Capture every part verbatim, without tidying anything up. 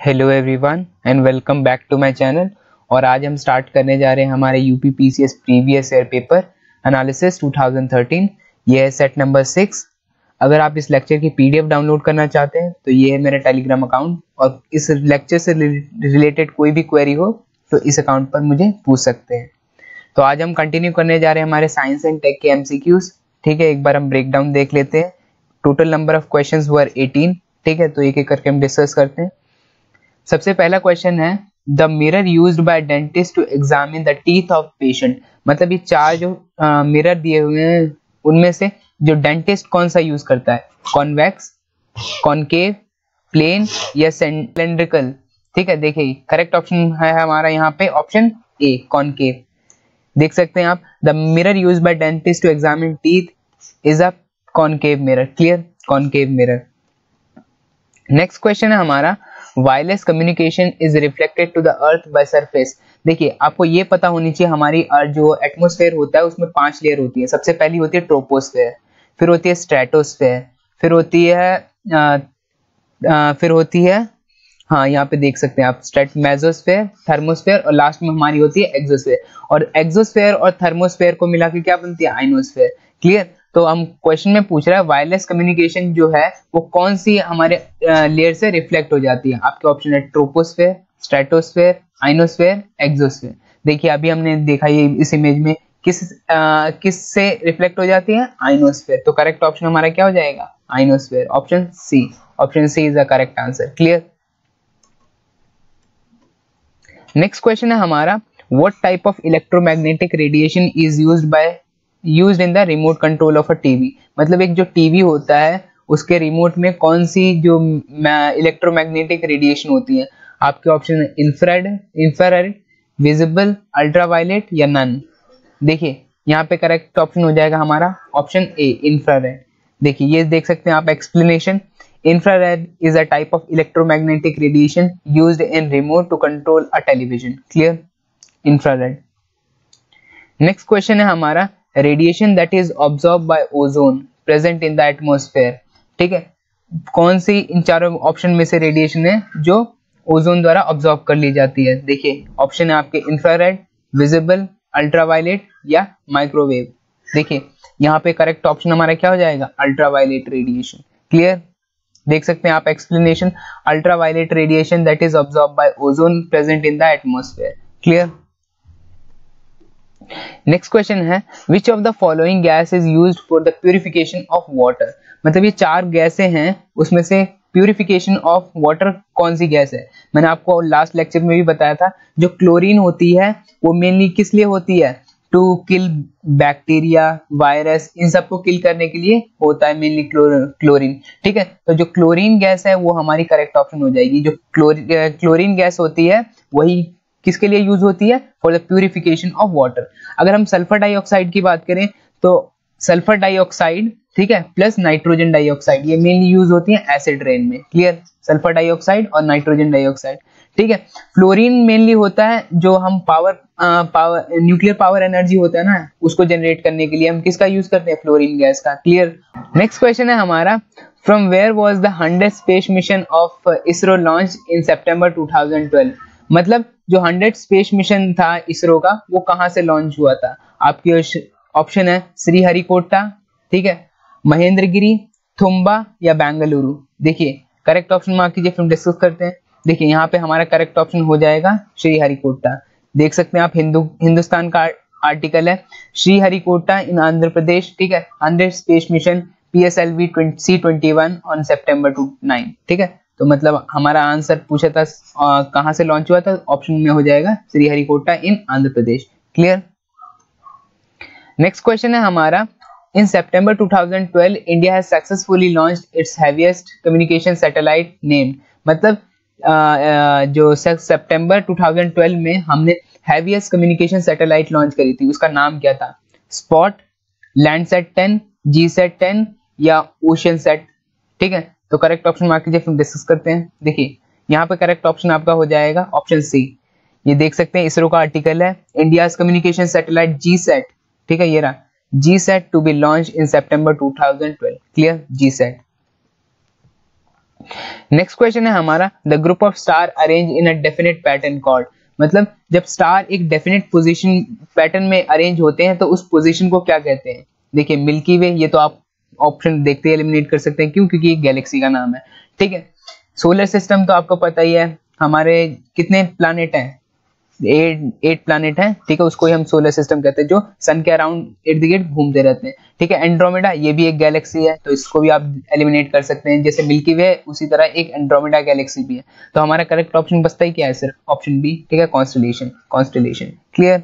Hello everyone and welcome back to my channel. और आज हम स्टार्ट करने जा रहे हैं हमारे UP PCS previous year paper analysis two thousand thirteen. ये है सेट नंबर सिक्स। अगर आप इस लेक्चर की पीडीएफ डाउनलोड करना चाहते हैं तो ये है मेरा टेलीग्राम अकाउंट, और इस लेक्चर से रिलेटेड कोई भी क्वेरी हो तो इस अकाउंट पर मुझे पूछ सकते हैं। तो आज हम कंटिन्यू करने जा रहे हैं हमारे साइंस एंड टेक के एमसीक्यूज। ठीक है, एक बार हम ब्रेक डाउन देख लेते हैं। Total number of questions were eighteen. ठीक है, तो एक एक करके हम डिस्कस करते हैं। सबसे पहला क्वेश्चन है the mirror used by dentist to examine the teeth of patient. मतलब ये चार जो मिरर दिए हुए हैं उनमें से जो डेंटिस्ट कौन सा यूज करता है, कॉन्वेक्स, कॉनकेव, प्लेन या सिलेंड्रिकल। ठीक है, देखिए करेक्ट ऑप्शन है हमारा यहाँ पे ऑप्शन ए, कॉनकेव। देख सकते हैं आप, the mirror used by dentist to examine teeth is a concave mirror. Clear, concave mirror. Next question है हमारा wireless communication is reflected to the earth by surface. देखिए आपको ये पता होनी चाहिए हमारी अर्थ जो एटमॉस्फेयर होता है उसमें पांच लेयर होती है। सबसे पहली होती है ट्रोपोस्फेयर, फिर होती है स्ट्रेटोस्फेयर, फिर होती है आ, आ, फिर होती है हाँ यहाँ पे देख सकते हैं आप स्ट्रेट मेसोस्फेयर, थर्मोस्फेयर और लास्ट में हमारी होती है एक्सोस्फेयर। और एक्सोस्फेयर और थर्मोस्फेयर को मिला के क्या बनती है, आइनोस्फेयर। क्लियर, तो हम क्वेश्चन में पूछ रहा है वायरलेस कम्युनिकेशन जो है वो कौन सी हमारे लेयर से रिफ्लेक्ट हो जाती है। आपके ऑप्शन है ट्रोपोस्फेयर, स्ट्रेटोस्फेयर, आइनोस्फेयर, एक्सोस्फेयर। देखिए अभी हमने देखा ये इस इमेज में किस आ, किस से रिफ्लेक्ट हो जाती है, आइनोस्फेयर। तो करेक्ट ऑप्शन हमारा क्या हो जाएगा, ionosphere, option C. Option C is the correct answer. Clear. Next question है हमारा what type of electromagnetic radiation is used by used in the remote control of a TV. मतलब एक जो टीवी होता है उसके रिमोट में कौन सी जो इलेक्ट्रोमैग्नेटिक रेडिएशन होती है। आपके ऑप्शन है इंफ्रारेड, इंफ्रारेड, विजिबल, अल्ट्रावायलेट या नन। देखिए यहाँ पे करेक्ट ऑप्शन हो जाएगा हमारा ऑप्शन ए, इंफ्रारेड। देखिए ये देख सकते हैं आप explanation, infrared is a type of electromagnetic radiation used in remote to control a television. Clear, infrared. Next question है हमारा radiation that is absorb by ozone present in the atmosphere. ठीक है, कौन सी इन चारों ऑप्शन में से रेडिएशन है जो ओजोन द्वारा ऑब्जॉर्ब कर ली जाती है। देखिए ऑप्शन है आपके इंफ्रारेड, विजिबल, अल्ट्रावायलेट या माइक्रोवेव। देखिए यहाँ पे करेक्ट ऑप्शन हमारा क्या हो जाएगा, अल्ट्रावायलेट रेडिएशन। क्लियर, देख सकते हैं आप explanation, ultraviolet radiation that is absorb by ozone present in the atmosphere. Clear. Next question है which of the following gas is used for the purification of water. मतलब ये चार गैसें हैं उसमें से प्यूरिफिकेशन ऑफ वाटर कौन सी गैस है। मैंने आपको लास्ट लेक्चर में भी बताया था जो क्लोरीन होती है वो मेनली किस लिए होती है, टू किल बैक्टीरिया, वायरस, इन सबको किल करने के लिए होता है मेनली क्लोरीन। ठीक है, तो जो क्लोरीन गैस है वो हमारी करेक्ट ऑप्शन हो जाएगी। जो क्लोरीन गैस होती है वही किसके लिए यूज होती है, for the purification of water. अगर हम सल्फर डाइऑक्साइड की बात करें तो सल्फर डाइऑक्साइड, ठीक है, प्लस नाइट्रोजन डाइऑक्साइड ये मेनली यूज होती है एसिड रेन में। क्लियर, सल्फर डाइऑक्साइड और नाइट्रोजन डाइऑक्साइड। ठीक है, फ्लोरीन मेनली होता है जो हम power power nuclear power energy होता है ना उसको जनरेट करने के लिए हम किसका यूज करते हैं, फ्लोरीन गैस का। क्लियर। नेक्स्ट क्वेश्चन है हमारा from where was the hundred space mission of ISRO launch in September two thousand twelve. मतलब जो हंड्रेड स्पेस मिशन था इसरो का वो कहां से लॉन्च हुआ था। आपके ऑप्शन है श्रीहरिकोटा, ठीक है, महेंद्रगिरी, थुम्बा या बेंगलुरु। देखिए करेक्ट ऑप्शन मार्क कीजिए, फिर डिस्कस करते हैं। देखिए यहाँ पे हमारा करेक्ट ऑप्शन हो जाएगा श्रीहरिकोटा। देख सकते हैं आप हिंदू हिंदुस्तान का आर्टिकल है, श्रीहरिकोटा इन आंध्र प्रदेश। ठीक है, hundred space mission P S L V C twenty one on September two nine. ठीक है, तो मतलब हमारा आंसर पूछा था कहां से लॉन्च हुआ था, ऑप्शन में हो जाएगा Sriharikota in Andhra Pradesh. Clear. Next question है हमारा in September two thousand twelve India has successfully launched its heaviest communication satellite named. मतलब आ, आ, जो सितंबर टू थाउजेंड ट्वेल्व में हमने हेवीएस्ट कम्युनिकेशन सैटेलाइट लॉन्च करी थी उसका नाम क्या था, spot, Landsat ten, GSAT ten या ओशन सेट। ठीक है, तो करेक्ट ऑप्शन मार्क कीजिए, फिर डिस्कस करते हैं। देखिए यहाँ पे करेक्ट ऑप्शन आपका हो जाएगा ऑप्शन सी। ये देख सकते हैं इसरो का आर्टिकल है, इंडिया कम्युनिकेशन सैटेलाइट जीसैट। ठीक है, ये रहा GSAT to be launch in September two thousand twelve. Clear, GSAT. Next question है हमारा, the group of star arrange in a definite pattern called, मतलब जब स्टार एक डेफिनेट पोजीशन पैटर्न में अरेंज होते हैं तो उस पोजीशन को क्या कहते हैं। देखिए मिल्की वे, ये तो आप ऑप्शन देखते ही एलिमिनेट कर सकते हैं, क्यों, क्योंकि ये गैलेक्सी का नाम है, ठीक है। सोलर सिस्टम तो आपको पता ही है, हमारे कितने प्लैनेट हैं, एट एट प्लैनेट है, ठीक है, उसको ही हम सोलर सिस्टम कहते हैं, जो सन के अराउंड इर्द गिर्द घूमते रहते हैं, ठीक है। एंड्रोमेडा, ये भी एक गैलेक्सी है, तो इसको भी आप एलिमिनेट कर सकते हैं, जैसे मिल्की वे उसी तरह एक एंड्रोमेडा गैलेक्सी भी है। तो हमारा करेक्ट ऑप्शन बचता ही क्या है, सिर्फ ऑप्शन बी, ठीक है, constellation, constellation, clear.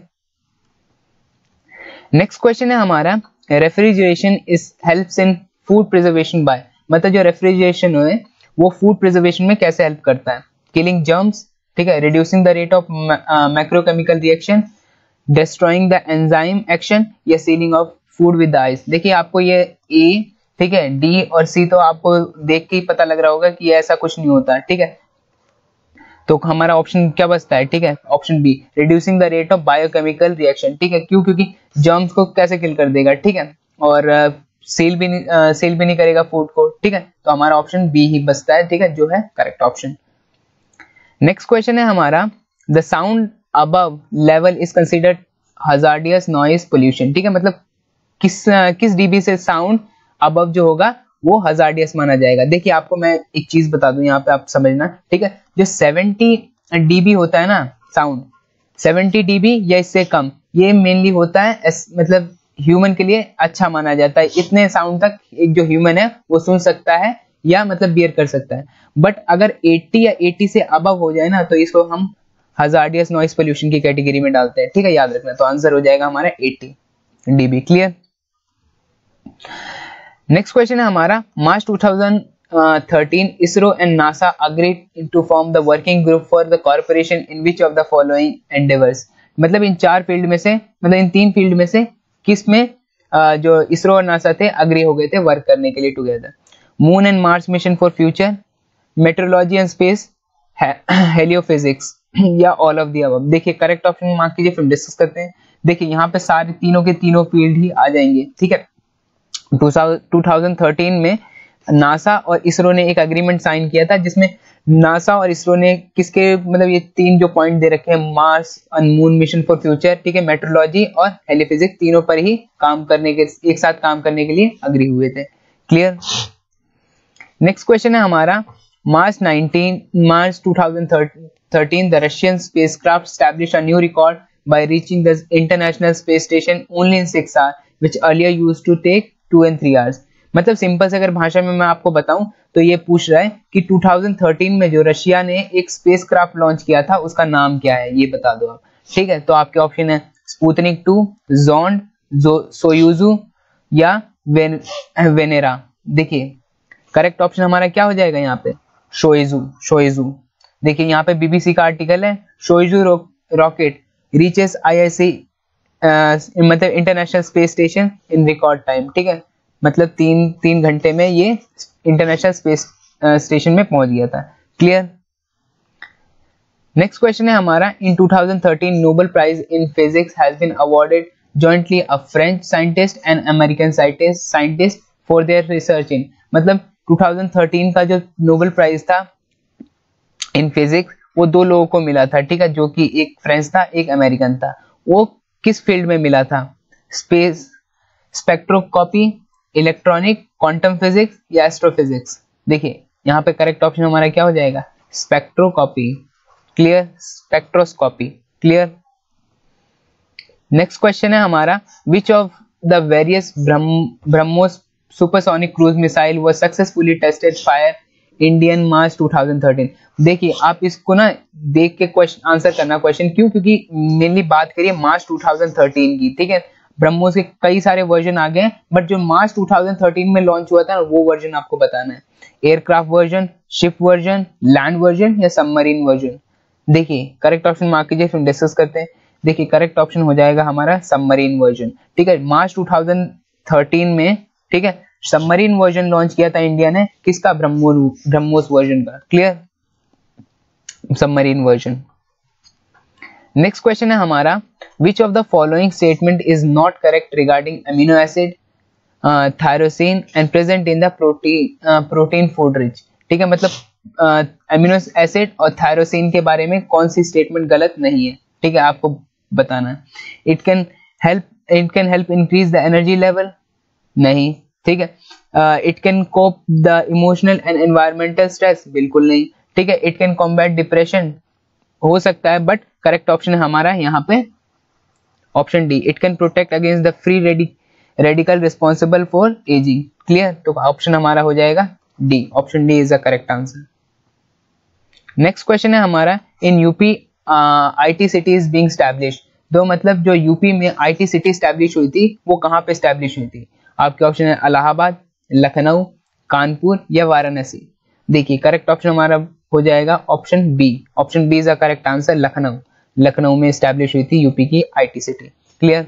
Next question है हमारा, refrigeration is helps in food preservation by, मतलब जो रेफ्रिजरेशन है वो फूड प्रिजर्वेशन में कैसे हेल्प करता है। किलिंग जर्म्स, ठीक है, reducing the rate of macrochemical reaction, destroying the enzyme action, या sealing of food with ice. देखिए आपको ये ए, ठीक है, डी और सी तो आपको देख के ही पता लग रहा होगा कि ऐसा कुछ नहीं होता, ठीक है। तो हमारा ऑप्शन क्या बचता है, ठीक है, option B, reducing the rate of biochemical reaction, ठीक है, क्यों, क्योंकि जर्म्स को कैसे किल कर देगा, ठीक है, और सेल uh, भी नहीं सेल uh, भी नहीं करेगा फूड को, ठीक है। तो हमारा ऑप्शन बी ही बचता है, ठीक है, जो है करेक्ट ऑप्शन। नेक्स्ट क्वेश्चन है हमारा, the sound above level is considered hazardous noise pollution, ठीक है, मतलब किस uh, किस डीबी से साउंड अबव जो होगा वो हजार्डियस माना जाएगा। देखिए आपको मैं एक चीज बता दूं यहाँ पे, आप समझना, ठीक है, जो सेवेंटी डीबी होता है ना साउंड, सेवेंटी डीबी या इससे कम, ये मेनली होता है एस, मतलब ह्यूमन के लिए अच्छा माना जाता है, इतने साउंड तक एक जो ह्यूमन है वो सुन सकता है या मतलब बियर कर सकता है। बट अगर अस्सी या अस्सी से अबव हो जाए ना तो इसको हम हजार्डियस नॉइस पोल्यूशन की कैटेगरी में डालते हैं, ठीक है, याद रखना। तो आंसर हो जाएगा हमारा अस्सी डीबी, क्लियर। नेक्स्ट क्वेश्चन है हमारा, March two thousand thirteen ISRO and NASA agreed to form the working group for the corporation in which of the following endeavours, मतलब इन चार फील्ड में से, मतलब इन तीन फील्ड में से किस में uh, जो इसरो और नासा थे अग्री हो गए थे वर्क करने के लिए together. Moon and Mars mission for future, metrology and space, heliophysics, या ऑल ऑफ द अबव। देखिए करेक्ट ऑप्शन मार्क कीजिए, फिर डिस्कस करते हैं। देखिए यहाँ पे सारे तीनों के तीनों फील्ड ही आ जाएंगे, ठीक है। टू थाउजेंड थर्टीन में नासा और इसरो ने एक अग्रीमेंट साइन किया था, जिसमें नासा और इसरो ने किसके, मतलब ये तीन जो पॉइंट दे रखे हैं, Mars and moon mission for future, ठीक है, मेट्रोलॉजी और हेलियोफिजिक्स, तीनों पर ही काम करने के, एक साथ काम करने के लिए अग्री हुए थे, क्लियर। नेक्स्ट क्वेश्चन है हमारा, March nineteen March two thousand thirteen the Russian spacecraft established a new record by reaching the International Space Station only in six hours which earlier used to take two and three hours. मतलब simple से अगर भाषा में मैं आपको बताऊं तो ये पूछ रहा है कि टू थाउजेंड थर्टीन में जो रशिया ने एक स्पेसक्राफ्ट लॉन्च किया था उसका नाम क्या है, ये बता दो आप, ठीक है। तो आपके ऑप्शन है स्पुतनिक टू, जोंड, सोयूजू, या वेन, वेनेरा। देखिए करेक्ट ऑप्शन हमारा क्या हो जाएगा यहाँ पे, शोइजू, शोइजू। देखिए यहाँ पे बीबीसी का आर्टिकल है, शोइजू रॉकेट रीचेस आईएससी मतलब International Space Station in record time, ठीक है, मतलब तीन तीन घंटे में ये इंटरनेशनल स्पेस स्टेशन में पहुंच गया था, क्लियर। नेक्स्ट क्वेश्चन है हमारा, in two thousand thirteen Nobel Prize in physics has been awarded jointly a French scientist and American scientist scientist for their research in, मतलब टू थाउजेंड थर्टीन का जो Nobel prize था in physics वो दो लोगों को मिला था, ठीक है, जो कि एक फ्रेंच था एक अमेरिकन था। वो किस फील्ड में मिला था, space, spectroscopy, electronic, quantum physics, या एस्ट्रोफिजिक्स। देखिए यहाँ पे करेक्ट ऑप्शन हमारा क्या हो जाएगा, spectroscopy, clear, spectroscopy, clear. Next question है हमारा, which of the various BrahMos supersonic cruise missile was successfully tested fire Indian March two thousand thirteen. देखिए आप इसको ना देख के क्वेश्चन आंसर करना क्वेश्चन, क्यों, क्योंकि मेनली बात करिए मार्च टू थाउजेंड थर्टीन की, ठीक है। ब्रह्मोस के कई सारे वर्जन आ गए, बट जो मार्च टू थाउजेंड थर्टीन में लॉन्च हुआ था वो वर्जन आपको बताना है, aircraft version, ship version, land version, या सबमरीन वर्जन। देखिए करेक्ट ऑप्शन मार्क कीजिए, फिर डिस्कस करते हैं। देखिए करेक्ट ऑप्शन हो जाएगा हमारा सबमरीन वर्जन, ठीक है। मार्च टू थाउजेंड थर्टीन में, ठीक है, सबमरीन वर्जन लॉन्च किया था इंडिया ने, किसका, ब्रह्मोस ब्रह्मोस वर्जन का, clear, submarine version. Next question है हमारा, which of the following statement is not correct regarding amino acid uh, tyrosine and present in the protein uh, protein food rich, ठीक है, मतलब अमीनो एसिड और thyroxine के बारे में कौन सी स्टेटमेंट गलत नहीं है, ठीक है, आपको बताना है। It can help it can help increase the energy level, नहीं, ठीक है। It can cope the emotional and environmental stress, बिल्कुल नहीं, ठीक है। इट कैन कॉम्बैट डिप्रेशन, हो सकता है, बट करेक्ट ऑप्शन है हमारा यहाँ पे option D. It can protect against the free radical responsible for ageing, clear. तो ऑप्शन हमारा हो जाएगा D, option D is the correct answer. Next question है हमारा, in UP IT city is being established. तो मतलब जो यूपी में आईटी सिटी एस्टैब्लिश हुई थी वो कहाँ पे एस्टैब्लिश हुई थी? आपके ऑप्शन है इलाहाबाद, लखनऊ, कानपुर या वाराणसी। देखिए करेक्ट ऑप्शन हमारा हो जाएगा option B, option B is the correct answer, Lucknow. Lucknow में एस्टैब्लिश हुई थी यूपी की IT city, clear.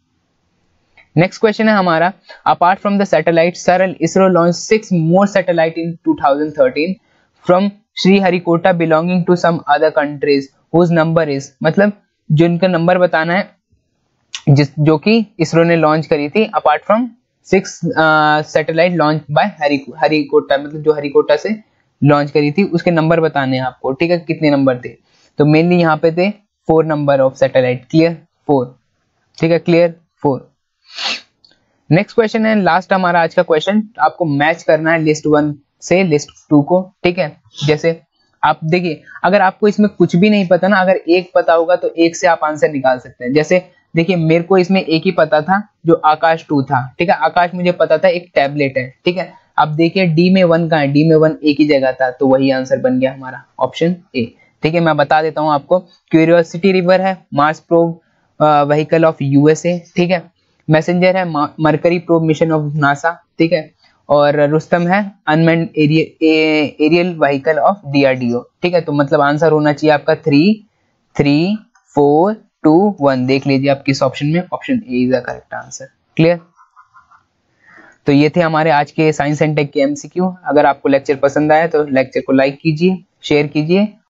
Next question है हमारा, apart from the satellite SARAL, ISRO launch six more satellite in two thousand thirteen from Sriharikota belonging to some other countries whose number is. मतलब जो इनका number बताना है जिस जो कि इसरो ने लॉन्च करी थी apart from six satellite launch by Harikota, मतलब जो हरिकोटा से लॉन्च करी थी उसके नंबर बताने हैं आपको, ठीक है, कितने नंबर थे। तो मेनली यहाँ पे थे four number of satellite, clear, four, ठीक है, क्लियर, फोर। नेक्स्ट क्वेश्चन है लास्ट हमारा आज का क्वेश्चन, आपको मैच करना है लिस्ट वन से लिस्ट टू को, ठीक है। जैसे आप देखिए अगर आपको इसमें कुछ भी नहीं पता ना, अगर एक पता होगा तो एक से आप आंसर निकाल सकते हैं। जैसे देखिए मेरे को इसमें एक ही पता था जो आकाश टू था, ठीक है, आकाश मुझे पता था एक टैबलेट है, ठीक है। अब देखिए डी में वन कहाँ है, डी में वन एक ही जगह था, तो वही आंसर बन गया हमारा ऑप्शन ए, ठीक है। मैं बता देता हूँ आपको, क्यूरियोसिटी रिवर है, Mars probe vehicle of USA, ठीक है, मैसेंजर है Mercury probe mission of NASA, ठीक है, और रुस्तम है unmanned aerial vehicle of DRDO, ठीक है। तो मतलब आंसर होना चाहिए आपका three three four two one, देख लीजिए आप किस ऑप्शन में, option A is the correct answer, clear. तो ये थे हमारे आज के साइंस एंड टेक के एमसीक्यू। अगर आपको लेक्चर पसंद आया तो लेक्चर को लाइक कीजिए, शेयर कीजिए